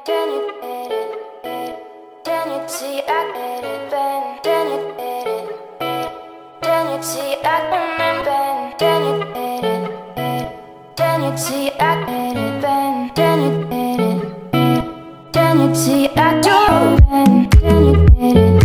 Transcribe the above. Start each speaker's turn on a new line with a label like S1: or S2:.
S1: Can you get it? Can you see I get it, Ben? Can you get it? Can you see I remember? Can you get it? Can you see I get it, Ben? Can you get it? Can you see I do, Ben? Can you get it?